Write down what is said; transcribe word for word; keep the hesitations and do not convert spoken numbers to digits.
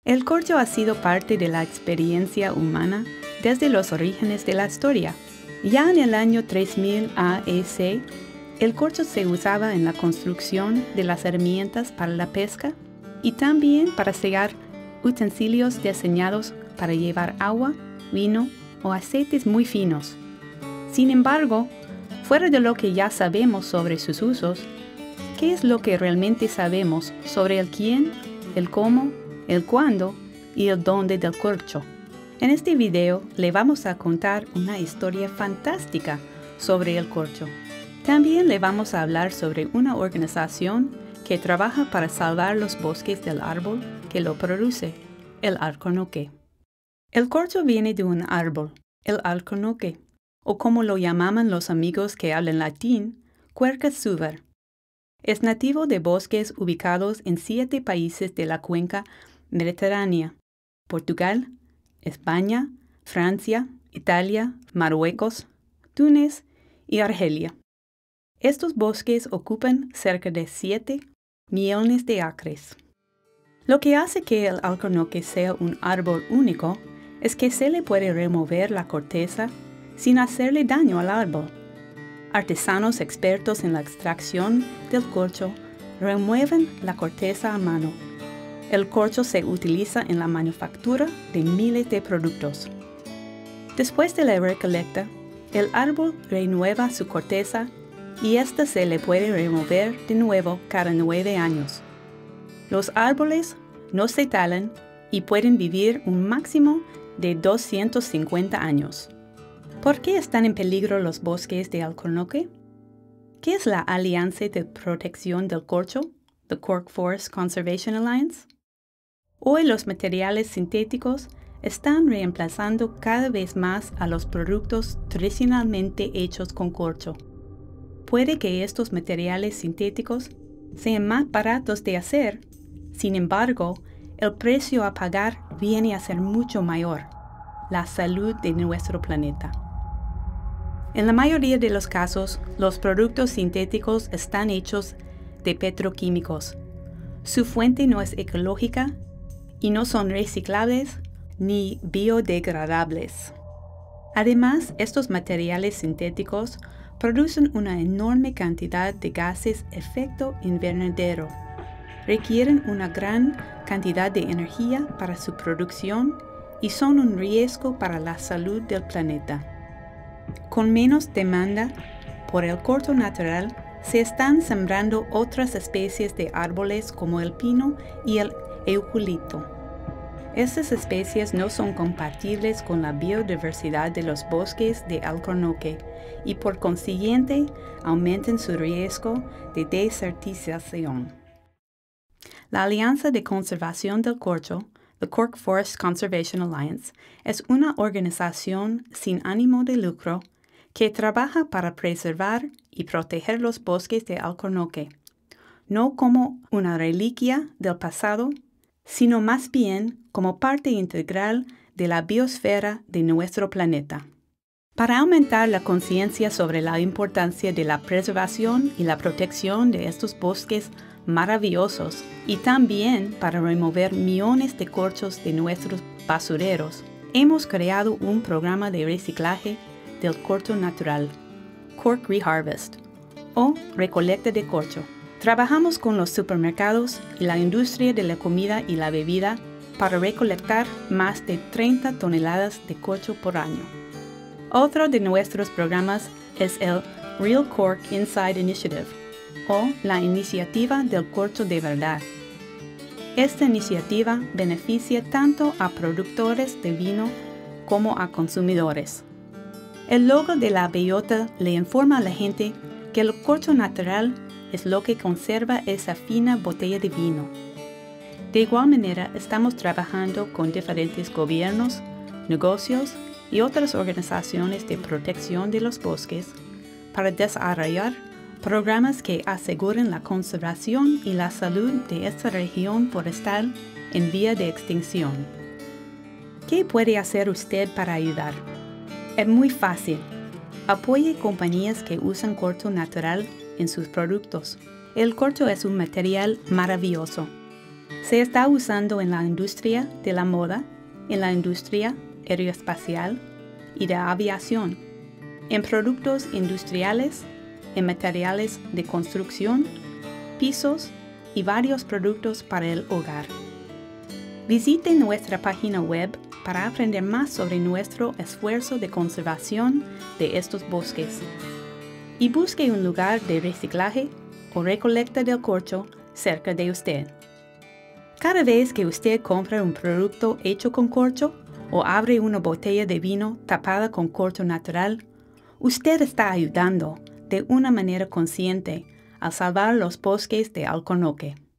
El corcho ha sido parte de la experiencia humana desde los orígenes de la historia. Ya en el año tres mil A C, el corcho se usaba en la construcción de las herramientas para la pesca y también para sellar utensilios diseñados para llevar agua, vino o aceites muy finos. Sin embargo, fuera de lo que ya sabemos sobre sus usos, ¿qué es lo que realmente sabemos sobre el quién, el cómo, el cuándo y el dónde del corcho? En este video le vamos a contar una historia fantástica sobre el corcho. También le vamos a hablar sobre una organización que trabaja para salvar los bosques del árbol que lo produce, el alcornoque. El corcho viene de un árbol, el alcornoque, o como lo llamaban los amigos que hablan latín, Quercus suver. Es nativo de bosques ubicados en siete países de la cuenca mediterránea: Portugal, España, Francia, Italia, Marruecos, Túnez y Argelia. Estos bosques ocupan cerca de siete millones de acres. Lo que hace que el alcornoque sea un árbol único es que se le puede remover la corteza sin hacerle daño al árbol. Artesanos expertos en la extracción del corcho remueven la corteza a mano. El corcho se utiliza en la manufactura de miles de productos. Después de la recolecta, el árbol renueva su corteza y ésta se le puede remover de nuevo cada nueve años. Los árboles no se talan y pueden vivir un máximo de doscientos cincuenta años. ¿Por qué están en peligro los bosques de alcornoque? ¿Qué es la Alianza de Protección del Corcho, the Cork Forest Conservation Alliance? Hoy los materiales sintéticos están reemplazando cada vez más a los productos tradicionalmente hechos con corcho. Puede que estos materiales sintéticos sean más baratos de hacer, sin embargo, el precio a pagar viene a ser mucho mayor: la salud de nuestro planeta. En la mayoría de los casos, los productos sintéticos están hechos de petroquímicos. Su fuente no es ecológica y no son reciclables ni biodegradables. Además, estos materiales sintéticos producen una enorme cantidad de gases efecto invernadero, requieren una gran cantidad de energía para su producción y son un riesgo para la salud del planeta. Con menos demanda por el corcho natural, se están sembrando otras especies de árboles como el pino y el eucalipto. Estas especies no son compatibles con la biodiversidad de los bosques de alcornoque y por consiguiente aumentan su riesgo de desertización. La Alianza de Conservación del Corcho, the Cork Forest Conservation Alliance, es una organización sin ánimo de lucro que trabaja para preservar y proteger los bosques de alcornoque, no como una reliquia del pasado, sino más bien como parte integral de la biosfera de nuestro planeta. Para aumentar la conciencia sobre la importancia de la preservación y la protección de estos bosques maravillosos y también para remover millones de corchos de nuestros basureros, hemos creado un programa de reciclaje del corcho natural, Cork Reharvest, o recolecta de corcho. Trabajamos con los supermercados y la industria de la comida y la bebida para recolectar más de treinta toneladas de corcho por año. Otro de nuestros programas es el Real Cork Inside Initiative, o la Iniciativa del Corcho de Verdad. Esta iniciativa beneficia tanto a productores de vino como a consumidores. El logo de la bellota le informa a la gente que el corcho natural es lo que conserva esa fina botella de vino. De igual manera, estamos trabajando con diferentes gobiernos, negocios y otras organizaciones de protección de los bosques para desarrollar programas que aseguren la conservación y la salud de esta región forestal en vía de extinción. ¿Qué puede hacer usted para ayudar? Es muy fácil. Apoye compañías que usan corcho natural en sus productos. El corcho es un material maravilloso. Se está usando en la industria de la moda, en la industria aeroespacial y de aviación, en productos industriales, en materiales de construcción, pisos y varios productos para el hogar. Visite nuestra página web para aprender más sobre nuestro esfuerzo de conservación de estos bosques. Y busque un lugar de reciclaje o recolecta del corcho cerca de usted. Cada vez que usted compra un producto hecho con corcho o abre una botella de vino tapada con corcho natural, usted está ayudando de una manera consciente a salvar los bosques de Alcornoque.